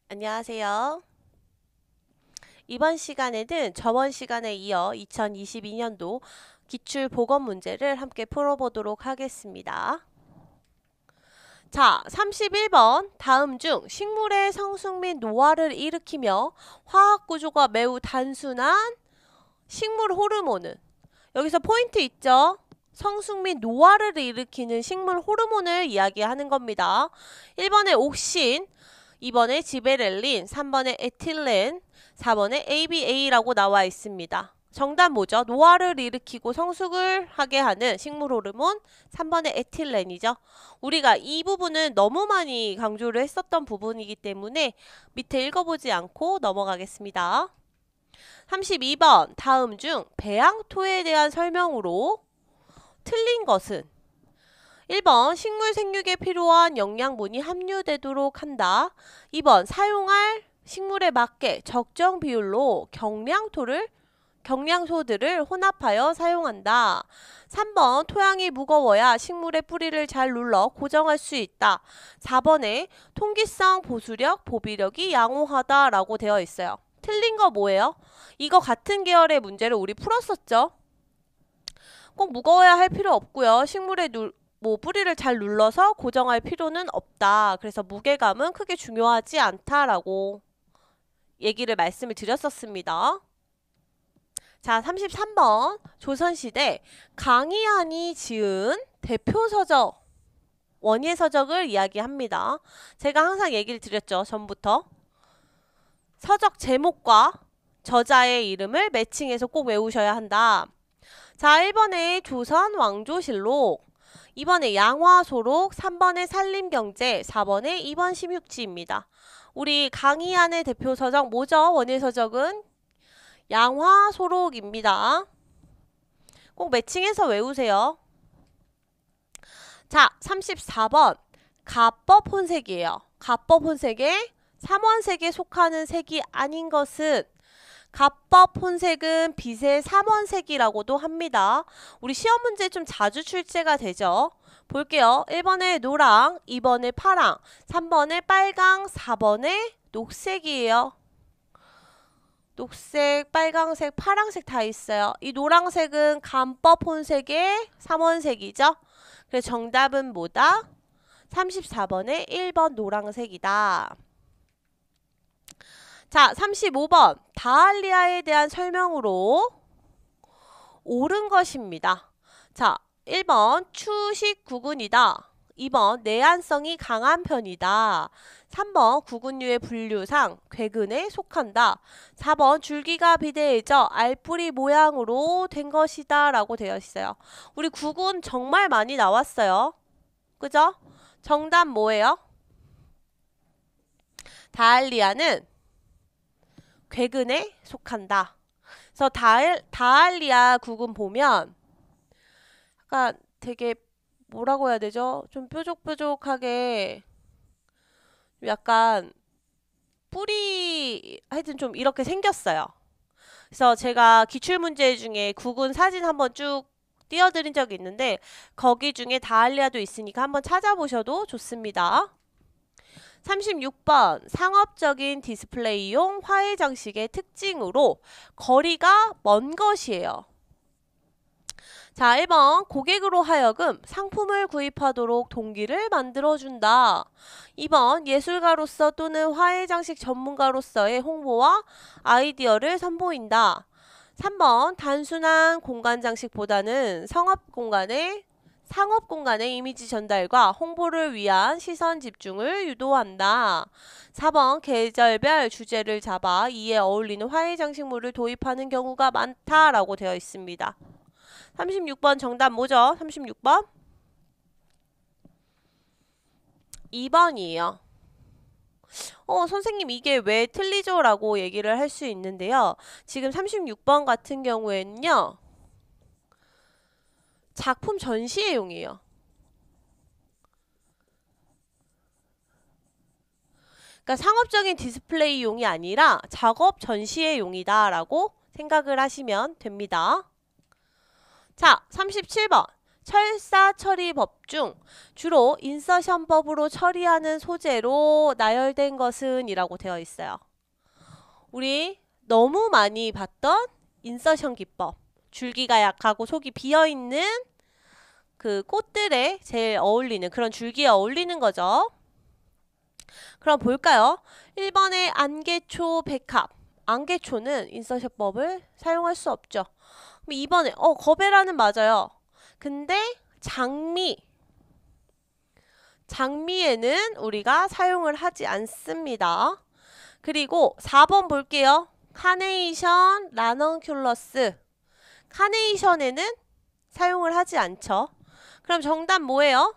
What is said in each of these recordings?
안녕하세요. 이번 시간에는 저번 시간에 이어 2022년도 기출보건 문제를 함께 풀어보도록 하겠습니다. 자, 31번 다음 중 식물의 성숙 및 노화를 일으키며 화학 구조가 매우 단순한 식물 호르몬은, 여기서 포인트 있죠? 성숙 및 노화를 일으키는 식물 호르몬을 이야기하는 겁니다. 1번에 옥신, 2번에 지베렐린, 3번에 에틸렌, 4번에 ABA라고 나와 있습니다. 정답 뭐죠? 노화를 일으키고 성숙을 하게 하는 식물 호르몬 3번의 에틸렌이죠. 우리가 이 부분은 너무 많이 강조를 했었던 부분이기 때문에 밑에 읽어보지 않고 넘어가겠습니다. 32번 다음 중 배양토에 대한 설명으로 틀린 것은 1번 식물 생육에 필요한 영양분이 함유되도록 한다. 2번 사용할 식물에 맞게 적정 비율로 경량소들을 혼합하여 사용한다. 3번 토양이 무거워야 식물의 뿌리를 잘 눌러 고정할 수 있다. 4번에 통기성, 보수력, 보비력이 양호하다 라고 되어 있어요. 틀린 거 뭐예요? 이거 같은 계열의 문제를 우리 풀었었죠? 꼭 무거워야 할 필요 없고요. 식물의 뿌리를 잘 눌러서 고정할 필요는 없다. 그래서 무게감은 크게 중요하지 않다라고 말씀을 드렸었습니다. 자, 33번 조선시대 강희안이 지은 대표 서적, 원예 서적을 이야기합니다. 제가 항상 얘기를 드렸죠. 전부터. 서적 제목과 저자의 이름을 매칭해서 꼭 외우셔야 한다. 자, 1번에 조선 왕조실록, 2번에 양화소록, 3번에 산림경제, 4번에 입원심육지입니다. 우리 강희안의 대표 서적 뭐죠? 원예 서적은 양화소록입니다. 꼭 매칭해서 외우세요. 자, 34번 가법 혼색이에요. 가법 혼색에 3원색에 속하는 색이 아닌 것은, 가법 혼색은 빛의 3원색이라고도 합니다. 우리 시험 문제 좀 자주 출제가 되죠. 볼게요. 1번에 노랑, 2번에 파랑, 3번에 빨강, 4번에 녹색이에요. 녹색, 빨강색, 파랑색 다 있어요. 이 노랑색은 간법 혼색의 3원색이죠. 그래서 정답은 뭐다? 34번에 1번 노랑색이다. 자, 35번 다알리아에 대한 설명으로 옳은 것입니다. 자, 1번 추식 구근이다. 2번 내한성이 강한 편이다. 3번 구근류의 분류상 괴근에 속한다. 4번 줄기가 비대해져 알뿌리 모양으로 된 것이다 라고 되어 있어요. 우리 구근 정말 많이 나왔어요. 그죠? 정답 뭐예요? 다알리아는 괴근에 속한다. 그래서 다알리아 구근 보면 약간 되게 뭐라고 해야 되죠? 좀 뾰족뾰족하게 약간 뿌리 하여튼 좀 이렇게 생겼어요. 그래서 제가 기출문제 중에 구근 사진 한번 쭉 띄워드린 적이 있는데 거기 중에 다알리아도 있으니까 한번 찾아보셔도 좋습니다. 36번 상업적인 디스플레이용 화해 장식의 특징으로 거리가 먼 것이에요. 자, 1번 고객으로 하여금 상품을 구입하도록 동기를 만들어준다. 2번 예술가로서 또는 화해장식 전문가로서의 홍보와 아이디어를 선보인다. 3번 단순한 공간 장식보다는 상업 공간의 이미지 전달과 홍보를 위한 시선 집중을 유도한다. 4번 계절별 주제를 잡아 이에 어울리는 화해 장식물을 도입하는 경우가 많다라고 되어 있습니다. 36번 정답 뭐죠? 36번? 2번이에요. 선생님 이게 왜 틀리죠? 라고 얘기를 할 수 있는데요. 지금 36번 같은 경우에는요. 작품 전시회용이에요. 그러니까 상업적인 디스플레이용이 아니라 작업 전시회용이다 라고 생각을 하시면 됩니다. 자, 37번. 철사 처리법 중 주로 인서션법으로 처리하는 소재로 나열된 것은 이라고 되어 있어요. 우리 너무 많이 봤던 인서션 기법. 줄기가 약하고 속이 비어있는 그 꽃들에 제일 어울리는 그런 줄기에 어울리는 거죠. 그럼 볼까요? 1번의 안개초 백합. 안개초는 인서션법을 사용할 수 없죠. 그럼 2번에 거베라는 맞아요. 근데 장미에는 우리가 사용을 하지 않습니다. 그리고 4번 볼게요. 카네이션, 라넌큘러스. 카네이션에는 사용을 하지 않죠. 그럼 정답 뭐예요?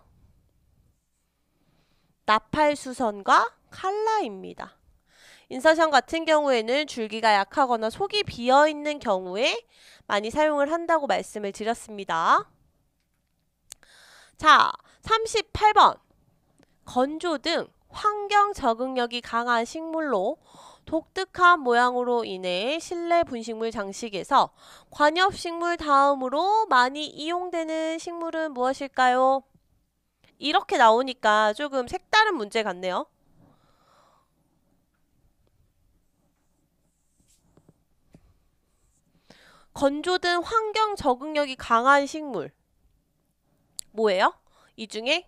나팔수선과 칼라입니다. 인서션 같은 경우에는 줄기가 약하거나 속이 비어있는 경우에 많이 사용을 한다고 말씀을 드렸습니다. 자, 38번. 건조 등 환경 적응력이 강한 식물로 독특한 모양으로 인해 실내 분식물 장식에서 관엽식물 다음으로 많이 이용되는 식물은 무엇일까요? 이렇게 나오니까 조금 색다른 문제 같네요. 건조 등 환경 적응력이 강한 식물 뭐예요? 이 중에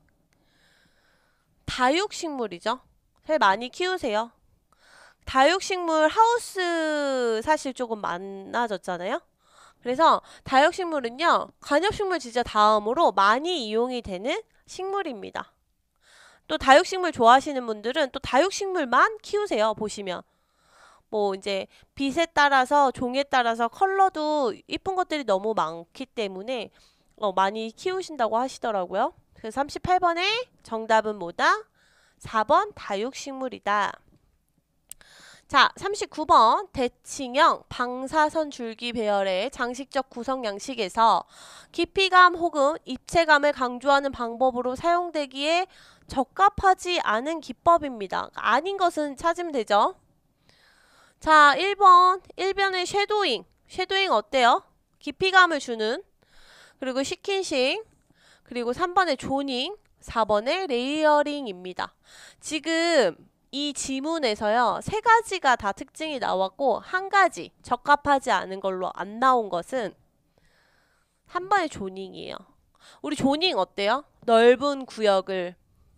다육식물이죠. 제일 많이 키우세요. 다육식물 하우스 사실 조금 많아졌잖아요. 그래서 다육식물은요, 관엽식물 진짜 다음으로 많이 이용이 되는 식물입니다. 또 다육식물 좋아하시는 분들은 또 다육식물만 키우세요. 보시면 뭐 이제 빛에 따라서 종에 따라서 컬러도 이쁜 것들이 너무 많기 때문에 많이 키우신다고 하시더라고요. 그래서 38번의 정답은 뭐다? 4번 다육식물이다. 자, 39번 대칭형 방사선 줄기 배열의 장식적 구성 양식에서 깊이감 혹은 입체감을 강조하는 방법으로 사용되기에 적합하지 않은 기법입니다. 아닌 것은 찾으면 되죠. 자, 1번의 쉐도잉. 쉐도잉 어때요? 깊이감을 주는. 그리고 시킨싱. 그리고 3번의 조닝. 4번의 레이어링입니다. 지금 이 지문에서요, 3가지가 다 특징이 나왔고, 한 가지 적합하지 않은 걸로 안 나온 것은 3번의 조닝이에요. 우리 조닝 어때요? 넓은 구역을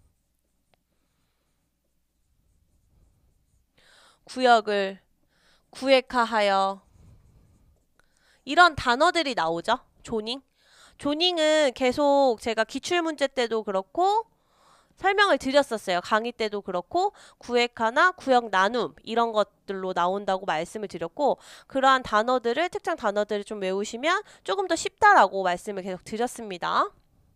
구획화하여 이런 단어들이 나오죠. 조닝. 조닝은 계속 제가 기출문제 때도 그렇고 설명을 드렸었어요. 강의 때도 그렇고 구획화나 구역 나눔 이런 것들로 나온다고 말씀을 드렸고, 그러한 단어들을 특정 단어들을 좀 외우시면 조금 더 쉽다라고 말씀을 계속 드렸습니다.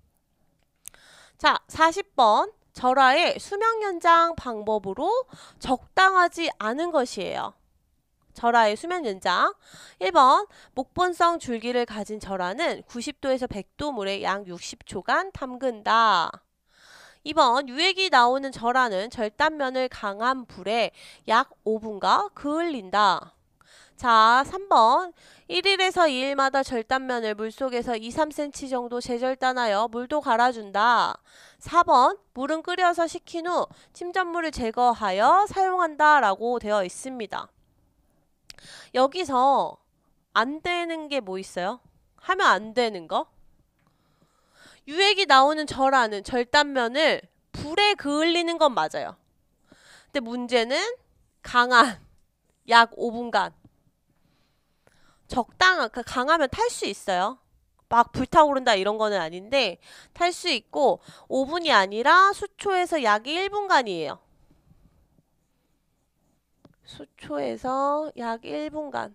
자, 40번 절하의 수명 연장 방법으로 적당하지 않은 것이에요. 절하의 수면 연장. 1번 목본성 줄기를 가진 절하는 90도에서 100도 물에 약 60초간 담근다. 2번 유액이 나오는 절하는 절단면을 강한 불에 약 5분간 그을린다. 자, 3번 1일에서 2일마다 절단면을 물속에서 2-3cm 정도 재절단하여 물도 갈아준다. 4번 물은 끓여서 식힌 후 침전물을 제거하여 사용한다 라고 되어 있습니다. 여기서 안 되는 게 뭐 있어요? 하면 안 되는 거? 유액이 나오는 절하는 절단면을 불에 그을리는 건 맞아요. 근데 문제는 강한 약 5분간 적당한, 강하면 탈 수 있어요. 막 불타오른다 이런 거는 아닌데 탈 수 있고 5분이 아니라 수초에서 약 1분간이에요. 수초에서 약 1분간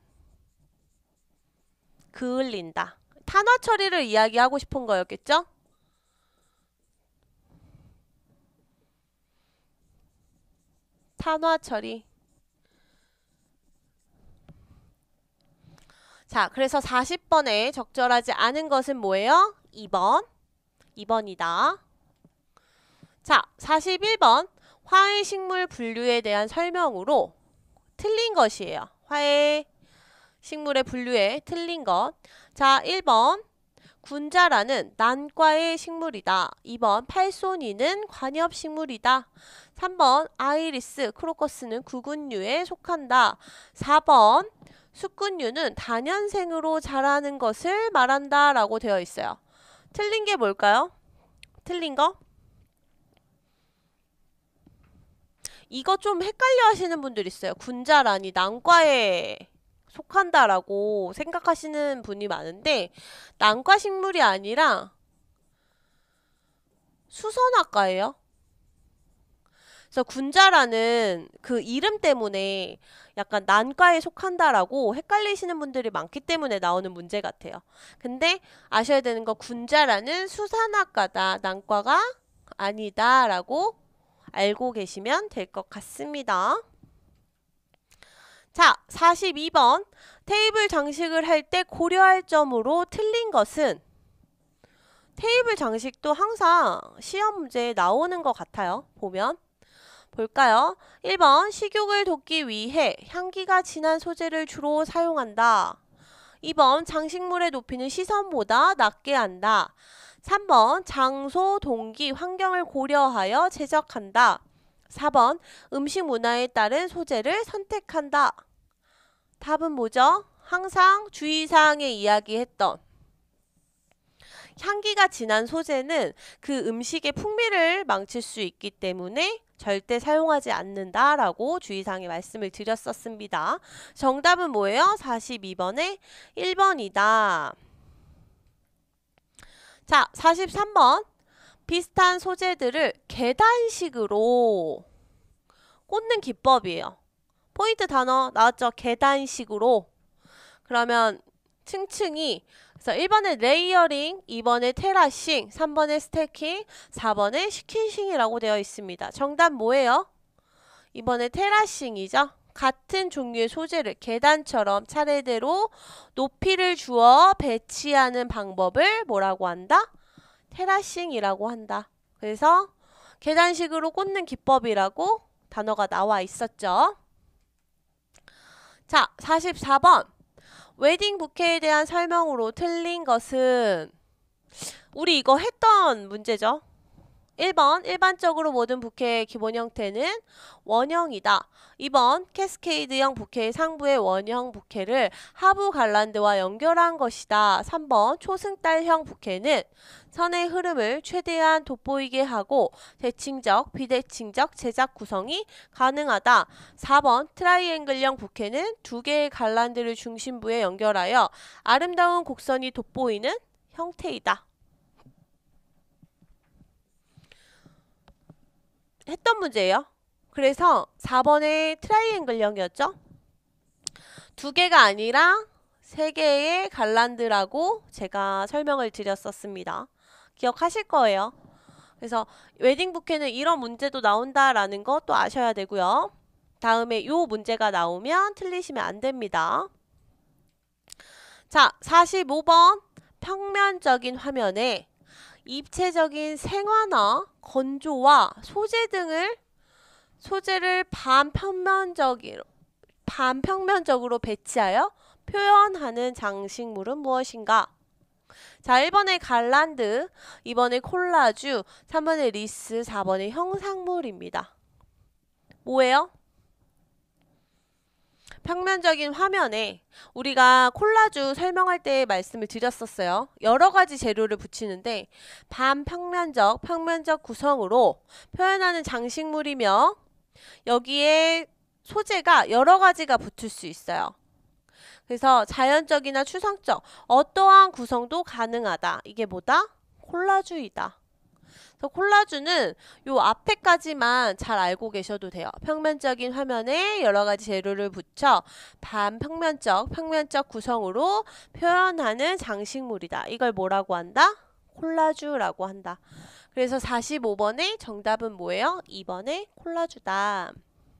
그을린다. 탄화 처리를 이야기하고 싶은 거였겠죠? 탄화 처리. 자, 그래서 40번에 적절하지 않은 것은 뭐예요? 2번. 2번이다. 자, 41번. 화해 식물 분류에 대한 설명으로 틀린 것이에요. 화해 식물의 분류에 틀린 것. 자, 1번. 군자라는 난과의 식물이다. 2번 팔손이는 관엽식물이다. 3번 아이리스, 크로커스는 구근류에 속한다. 4번 숙근류는 다년생으로 자라는 것을 말한다 라고 되어 있어요. 틀린 게 뭘까요? 틀린 거? 이거 좀 헷갈려 하시는 분들 있어요. 군자라니 난과에 속한다라고 생각하시는 분이 많은데 난과 식물이 아니라 수선화과예요. 그래서 군자라는 그 이름 때문에 약간 난과에 속한다라고 헷갈리시는 분들이 많기 때문에 나오는 문제 같아요. 근데 아셔야 되는 거 군자라는 수산화과다. 난과가 아니다 라고 알고 계시면 될 것 같습니다. 자, 42번 테이블 장식을 할 때 고려할 점으로 틀린 것은 테이블 장식도 항상 시험 문제에 나오는 것 같아요. 보면 볼까요? 1번 식욕을 돋기 위해 향기가 진한 소재를 주로 사용한다. 2번 장식물의 높이는 시선보다 낮게 한다. 3번 장소, 동기, 환경을 고려하여 제작한다. 4번 음식 문화에 따른 소재를 선택한다. 답은 뭐죠? 항상 주의사항에 이야기했던 향기가 진한 소재는 그 음식의 풍미를 망칠 수 있기 때문에 절대 사용하지 않는다라고 주의사항에 말씀을 드렸었습니다. 정답은 뭐예요? 42번에 1번이다. 자, 43번 비슷한 소재들을 계단식으로 꽂는 기법이에요. 포인트 단어 나왔죠? 계단식으로. 그러면 층층이 그래서 1번에 레이어링, 2번에 테라싱, 3번에 스태킹, 4번에 스킨싱이라고 되어 있습니다. 정답 뭐예요? 2번에 테라싱이죠. 같은 종류의 소재를 계단처럼 차례대로 높이를 주어 배치하는 방법을 뭐라고 한다? 테라싱이라고 한다. 그래서 계단식으로 꽂는 기법이라고 단어가 나와 있었죠. 자, 44번 웨딩 부케에 대한 설명으로 틀린 것은 우리 이거 했던 문제죠. 1번 일반적으로 모든 부케의 기본 형태는 원형이다. 2번 캐스케이드형 부케의 상부의 원형 부케를 하부 갈란드와 연결한 것이다. 3번 초승달형 부케는 선의 흐름을 최대한 돋보이게 하고 대칭적, 비대칭적 제작 구성이 가능하다. 4번 트라이앵글형 부케는 두 개의 갈란드를 중심부에 연결하여 아름다운 곡선이 돋보이는 형태이다. 했던 문제예요. 그래서 4번의 트라이앵글형이었죠. 두 개가 아니라 세 개의 갈란드라고 제가 설명을 드렸었습니다. 기억하실 거예요. 그래서 웨딩 부케는 이런 문제도 나온다라는 거 또 아셔야 되고요. 다음에 요 문제가 나오면 틀리시면 안 됩니다. 자, 45번 평면적인 화면에 입체적인 생화나 건조와 소재를 반평면적으로 배치하여 표현하는 장식물은 무엇인가? 자, 1번에 갈란드, 2번에 콜라주, 3번에 리스, 4번에 형상물입니다. 뭐예요? 평면적인 화면에 우리가 콜라주 설명할 때 말씀을 드렸었어요. 여러 가지 재료를 붙이는데 반평면적, 평면적 구성으로 표현하는 장식물이며 여기에 소재가 여러 가지가 붙을 수 있어요. 그래서 자연적이나 추상적 어떠한 구성도 가능하다. 이게 뭐다? 콜라주이다. 그래서 콜라주는 요 앞에까지만 잘 알고 계셔도 돼요. 평면적인 화면에 여러 가지 재료를 붙여 반평면적, 평면적 구성으로 표현하는 장식물이다. 이걸 뭐라고 한다? 콜라주라고 한다. 그래서 45번의 정답은 뭐예요? 2번의 콜라주다.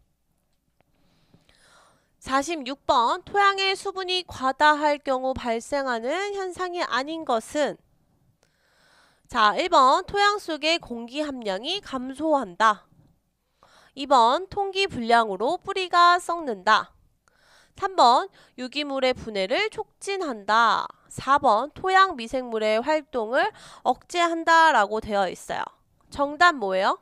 46번 토양의 수분이 과다할 경우 발생하는 현상이 아닌 것은 자, 1번 토양 속의 공기 함량이 감소한다. 2번 통기 불량으로 뿌리가 썩는다. 3번 유기물의 분해를 촉진한다. 4번 토양 미생물의 활동을 억제한다 라고 되어 있어요. 정답 뭐예요?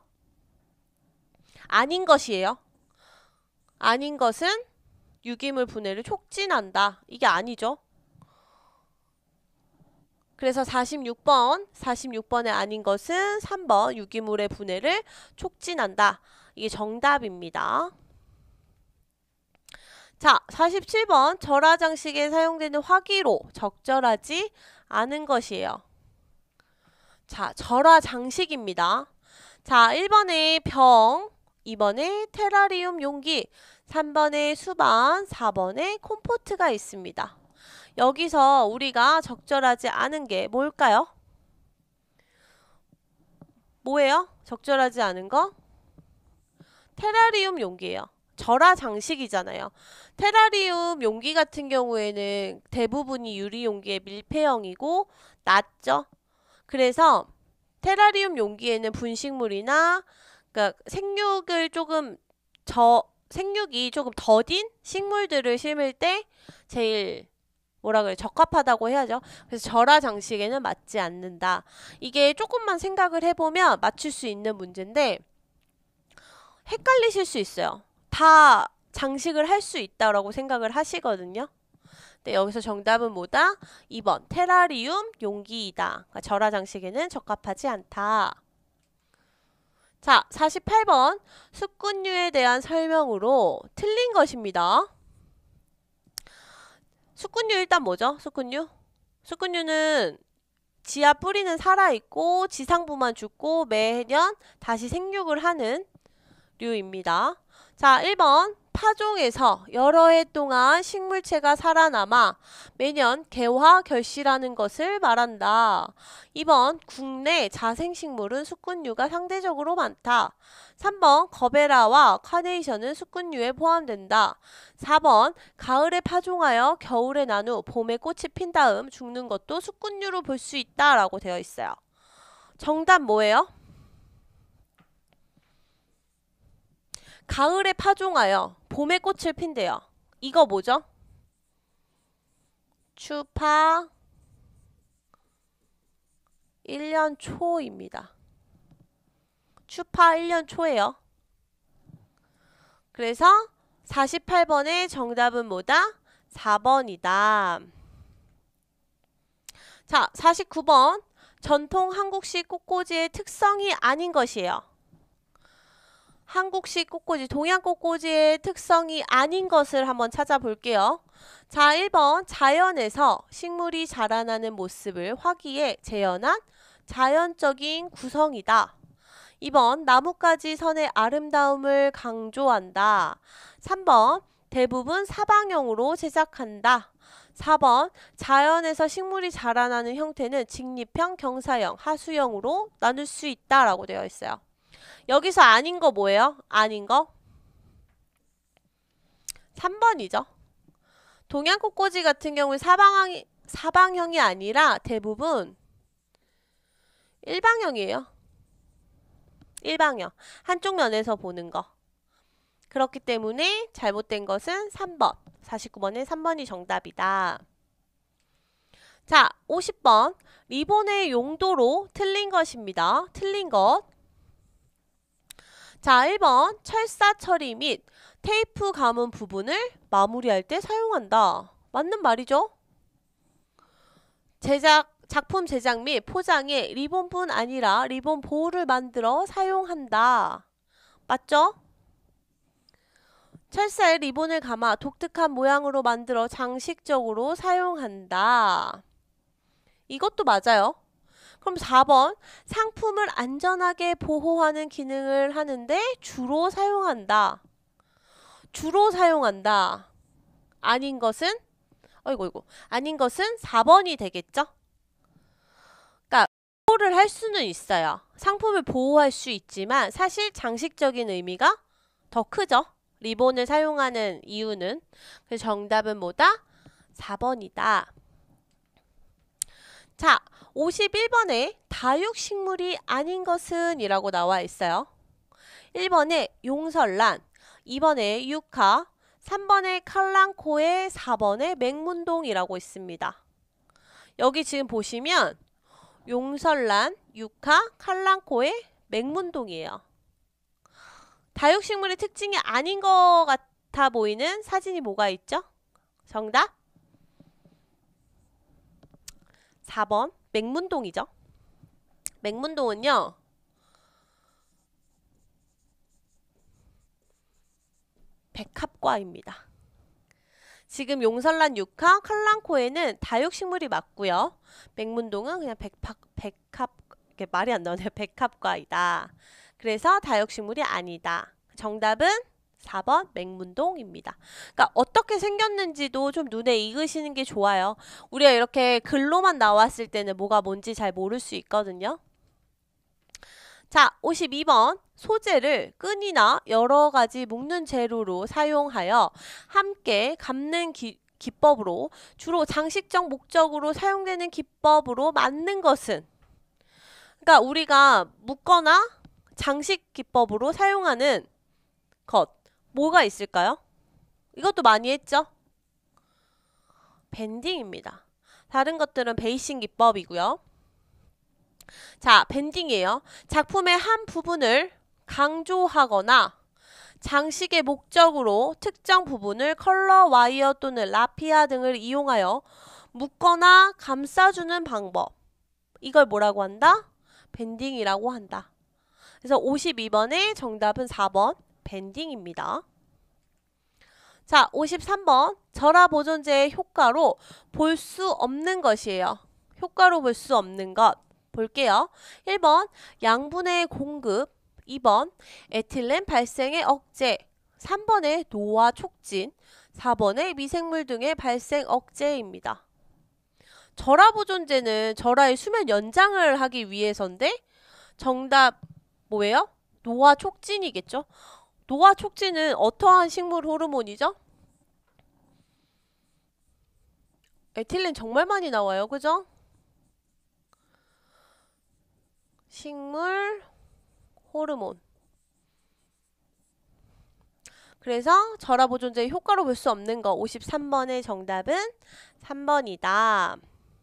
아닌 것이에요. 아닌 것은 유기물 분해를 촉진한다. 이게 아니죠. 그래서 46번에 아닌 것은 3번 유기물의 분해를 촉진한다. 이게 정답입니다. 자, 47번 절하장식에 사용되는 화기로 적절하지 않은 것이에요. 자, 절하장식입니다. 자, 1번에 병, 2번에 테라리움 용기, 3번에 수반, 4번에 콤포트가 있습니다. 여기서 우리가 적절하지 않은 게 뭘까요? 뭐예요? 적절하지 않은 거? 테라리움 용기예요. 절하장식이잖아요. 테라리움 용기 같은 경우에는 대부분이 유리 용기의 밀폐형이고 낮죠. 그래서 테라리움 용기에는 분식물이나 그러니까 생육이 조금 더딘 식물들을 심을 때 제일 뭐라 그래 적합하다고 해야죠. 그래서 절하장식에는 맞지 않는다. 이게 조금만 생각을 해보면 맞출 수 있는 문제인데 헷갈리실 수 있어요. 다 장식을 할 수 있다라고 생각을 하시거든요. 근데 여기서 정답은 뭐다? 2번 테라리움 용기이다. 그러니까 절하장식에는 적합하지 않다. 자, 48번 수꾼류에 대한 설명으로 틀린 것입니다. 수꾼류 일단 뭐죠? 수꾼류는 지하 뿌리는 살아있고 지상부만 죽고 매년 다시 생육을 하는 류입니다. 자, 1번 파종에서 여러 해 동안 식물체가 살아남아 매년 개화 결실하는 것을 말한다. 2번 국내 자생식물은 수꾼류가 상대적으로 많다. 3번 거베라와 카네이션은 수꾼류에 포함된다. 4번 가을에 파종하여 겨울에 난 후 봄에 꽃이 핀 다음 죽는 것도 수꾼류로 볼 수 있다 라고 되어 있어요. 정답 뭐예요? 가을에 파종하여 봄에 꽃을 핀대요. 이거 뭐죠? 추파 1년 초입니다. 추파 1년 초예요. 그래서 48번의 정답은 뭐다? 4번이다. 자, 49번 전통 한국식 꽃꽂이의 특성이 아닌 것이에요. 한국식 꽃꽂이, 동양 꽃꽂이의 특성이 아닌 것을 한번 찾아볼게요. 자, 1번 자연에서 식물이 자라나는 모습을 화기에 재현한 자연적인 구성이다. 2번 나뭇가지 선의 아름다움을 강조한다. 3번 대부분 사방형으로 제작한다. 4번 자연에서 식물이 자라나는 형태는 직립형, 경사형, 하수형으로 나눌 수 있다 라고 되어 있어요. 여기서 아닌 거 뭐예요? 아닌 거? 3번이죠. 동양 꽃꽂이 같은 경우는 사방형이 아니라 대부분 일방형이에요. 일방형. 한쪽 면에서 보는 거. 그렇기 때문에 잘못된 것은 3번. 49번에 3번이 정답이다. 자, 50번. 리본의 용도로 틀린 것입니다. 틀린 것. 자, 1번 철사 처리 및 테이프 감은 부분을 마무리할 때 사용한다. 맞는 말이죠? 작품 제작 및 포장에 리본뿐 아니라 리본 보호를 만들어 사용한다. 맞죠? 철사에 리본을 감아 독특한 모양으로 만들어 장식적으로 사용한다. 이것도 맞아요. 그럼 4번 상품을 안전하게 보호하는 기능을 하는데 주로 사용한다. 주로 사용한다. 아닌 것은? 아닌 것은 4번이 되겠죠? 그러니까 보호를 할 수는 있어요. 상품을 보호할 수 있지만 사실 장식적인 의미가 더 크죠? 리본을 사용하는 이유는. 그래서 정답은 뭐다? 4번이다. 자, 51번에 다육식물이 아닌 것은 이라고 나와 있어요. 1번에 용설란, 2번에 유카, 3번에 칼랑코에 4번에 맹문동이라고 있습니다. 여기 지금 보시면 용설란, 육하, 칼랑코에 맹문동이에요. 다육식물의 특징이 아닌 것 같아 보이는 사진이 뭐가 있죠? 정답 4번 맹문동이죠. 맹문동은요, 백합과입니다. 지금 용설란, 육하, 칼랑코에는 다육식물이 맞고요. 맹문동은 그냥 백합, 이게 말이 안 나오네요. 백합과이다. 그래서 다육식물이 아니다. 정답은 4번 맹문동입니다. 그러니까 어떻게 생겼는지도 좀 눈에 익으시는 게 좋아요. 우리가 이렇게 글로만 나왔을 때는 뭐가 뭔지 잘 모를 수 있거든요. 자, 52번 소재를 끈이나 여러 가지 묶는 재료로 사용하여 함께 감는 기법으로 주로 장식적 목적으로 사용되는 기법으로 맞는 것은, 그러니까 우리가 묶거나 장식 기법으로 사용하는 것 뭐가 있을까요? 이것도 많이 했죠? 밴딩입니다. 다른 것들은 베이싱 기법이고요. 자, 밴딩이에요. 작품의 한 부분을 강조하거나 장식의 목적으로 특정 부분을 컬러 와이어 또는 라피아 등을 이용하여 묶거나 감싸주는 방법. 이걸 뭐라고 한다? 밴딩이라고 한다. 그래서 52번의 정답은 4번 밴딩입니다. 자, 53번 절하보존제의 효과로 볼 수 없는 것이에요. 효과로 볼 수 없는 것 볼게요. 1번 양분의 공급, 2번 에틸렌 발생의 억제, 3번의 노화 촉진, 4번의 미생물 등의 발생 억제입니다. 절하보존제는 절하의 수면 연장을 하기 위해서인데 정답 뭐예요? 노화 촉진이겠죠? 노화 촉진은 어떠한 식물 호르몬이죠? 에틸렌 정말 많이 나와요. 그죠? 식물 호르몬. 그래서 절하보존제의 효과로 볼 수 없는 거 53번의 정답은 3번이다.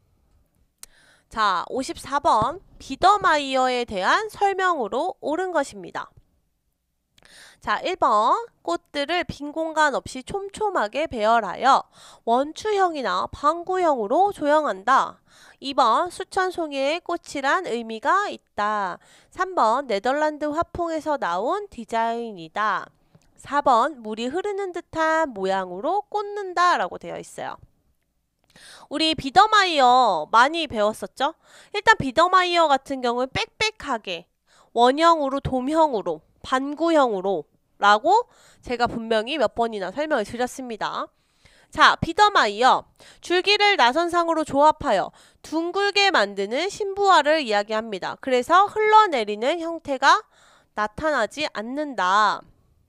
자, 54번 비더마이어에 대한 설명으로 옳은 것입니다. 자, 1번 꽃들을 빈 공간 없이 촘촘하게 배열하여 원추형이나 방구형으로 조형한다. 2번 수천 송이의 꽃이란 의미가 있다. 3번 네덜란드 화풍에서 나온 디자인이다. 4번 물이 흐르는 듯한 모양으로 꽂는다 라고 되어 있어요. 우리 비더마이어 많이 배웠었죠? 일단 비더마이어 같은 경우는 빽빽하게 원형으로 돔형으로 반구형으로 라고 제가 분명히 몇 번이나 설명을 드렸습니다. 자, 비더마이어 줄기를 나선상으로 조합하여 둥글게 만드는 신부화를 이야기합니다. 그래서 흘러내리는 형태가 나타나지 않는다.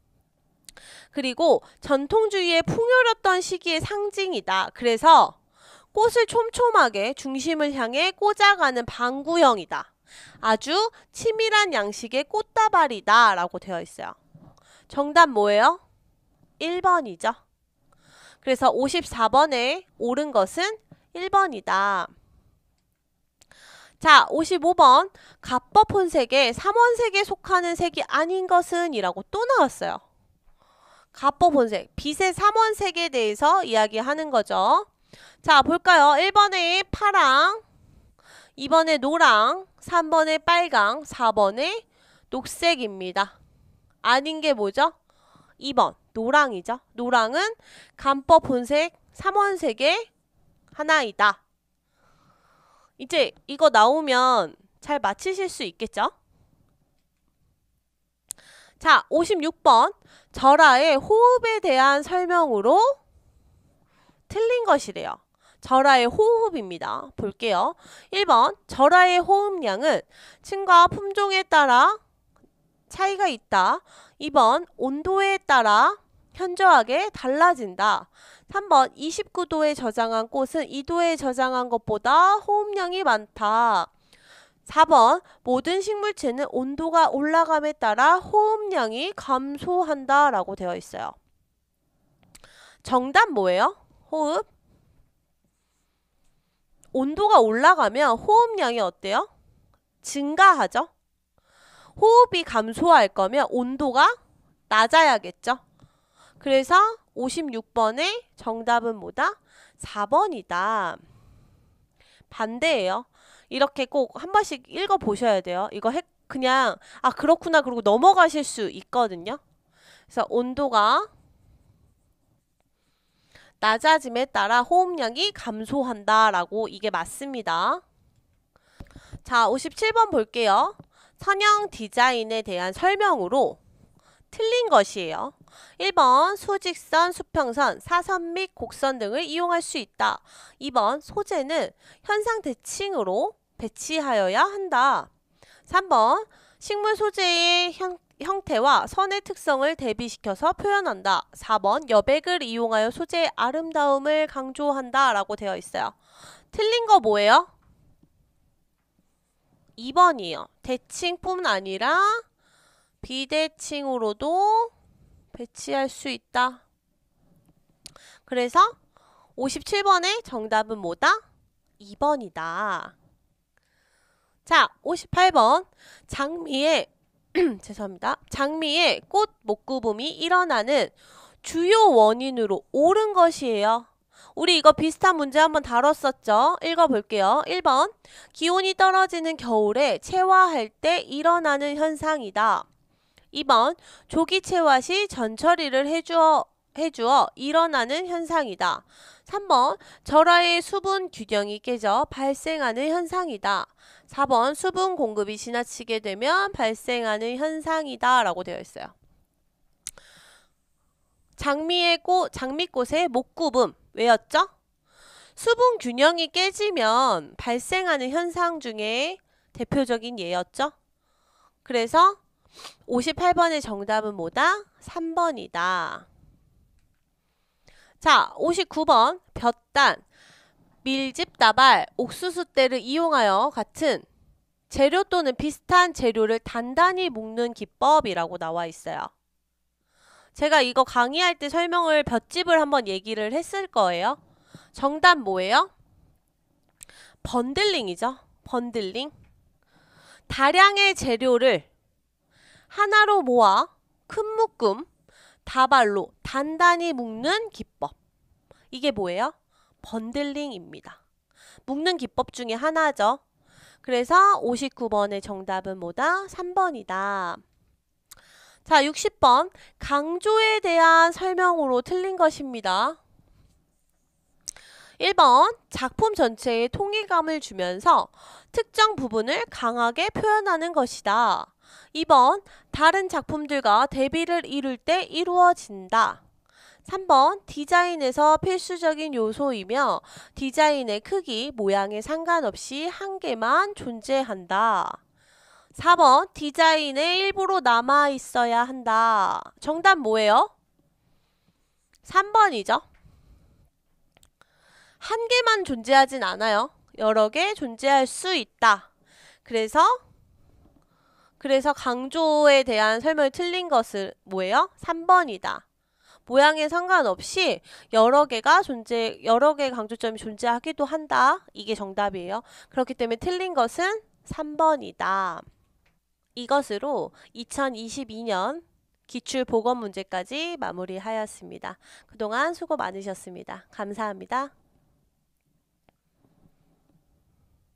그리고 전통주의의 풍요롭던 시기의 상징이다. 그래서 꽃을 촘촘하게 중심을 향해 꽂아가는 방구형이다. 아주 치밀한 양식의 꽃다발이다 라고 되어 있어요. 정답 뭐예요? 1번이죠. 그래서 54번에 옳은 것은 1번이다. 자, 55번 갑법 혼색에 3원색에 속하는 색이 아닌 것은 이라고 또 나왔어요. 갑법 혼색, 빛의 3원색에 대해서 이야기하는 거죠. 자, 볼까요? 1번에 파랑, 2번에 노랑, 3번에 빨강, 4번에 녹색입니다. 아닌 게 뭐죠? 2번 노랑이죠. 노랑은 간법 혼색 3원색의 하나이다. 이제 이거 나오면 잘 맞히실 수 있겠죠? 자, 56번 절하의 호흡에 대한 설명으로 틀린 것이래요. 절하의 호흡입니다. 볼게요. 1번 절하의 호흡량은 층과 품종에 따라 차이가 있다. 2번 온도에 따라 현저하게 달라진다. 3번 29도에 저장한 꽃은 2도에 저장한 것보다 호흡량이 많다. 4번 모든 식물체는 온도가 올라감에 따라 호흡량이 감소한다 라고 되어 있어요. 정답 뭐예요? 호흡. 온도가 올라가면 호흡량이 어때요? 증가하죠? 호흡이 감소할 거면 온도가 낮아야겠죠? 그래서 56번의 정답은 뭐다? 4번이다. 반대예요. 이렇게 꼭 한 번씩 읽어보셔야 돼요. 이거 그냥 그렇구나 그러고 넘어가실 수 있거든요. 그래서 온도가 낮아짐에 따라 호흡량이 감소한다 라고 이게 맞습니다. 자, 57번 볼게요. 선형 디자인에 대한 설명으로 틀린 것이에요. 1번 수직선, 수평선, 사선 및 곡선 등을 이용할 수 있다. 2번 소재는 현상 대칭으로 배치하여야 한다. 3번 식물 소재의 형태와 선의 특성을 대비시켜서 표현한다. 4번 여백을 이용하여 소재의 아름다움을 강조한다 라고 되어 있어요. 틀린 거 뭐예요? 2번이요. 대칭뿐 아니라 비대칭으로도 배치할 수 있다. 그래서 57번의 정답은 뭐다? 2번이다. 자, 58번 장미의 죄송합니다. 장미의 꽃 목구름이 일어나는 주요 원인으로 옳은 것이에요. 우리 이거 비슷한 문제 한번 다뤘었죠? 읽어볼게요. 1번 기온이 떨어지는 겨울에 체화할 때 일어나는 현상이다. 2번 조기 체화 시 전처리를 해주어 일어나는 현상이다. 3번 절하의 수분 균형이 깨져 발생하는 현상이다. 4번 수분 공급이 지나치게 되면 발생하는 현상이다 라고 되어 있어요. 장미꽃의 목구름 왜였죠? 수분 균형이 깨지면 발생하는 현상 중에 대표적인 예였죠? 그래서 58번의 정답은 뭐다? 3번이다. 자, 59번 볕단, 밀집다발, 옥수수대를 이용하여 같은 재료 또는 비슷한 재료를 단단히 묶는 기법이라고 나와 있어요. 제가 이거 강의할 때 설명을 볏짚을 한번 얘기를 했을 거예요. 정답 뭐예요? 번들링이죠. 번들링. 다량의 재료를 하나로 모아 큰 묶음, 다발로 단단히 묶는 기법. 이게 뭐예요? 번들링입니다. 묶는 기법 중에 하나죠. 그래서 59번의 정답은 뭐다? 3번이다. 자, 60번 강조에 대한 설명으로 틀린 것입니다. 1번 작품 전체에 통일감을 주면서 특정 부분을 강하게 표현하는 것이다. 2번 다른 작품들과 대비를 이룰 때 이루어진다. 3번 디자인에서 필수적인 요소이며 디자인의 크기, 모양에 상관없이 한 개만 존재한다. 4번 디자인의 일부로 남아 있어야 한다. 정답 뭐예요? 3번이죠. 한 개만 존재하진 않아요. 여러 개 존재할 수 있다. 그래서 강조에 대한 설명이 틀린 것은 뭐예요? 3번이다. 모양에 상관없이 여러 개 강조점이 존재하기도 한다. 이게 정답이에요. 그렇기 때문에 틀린 것은 3번이다. 이것으로 2022년 기출보건문제까지 마무리하였습니다. 그동안 수고 많으셨습니다. 감사합니다.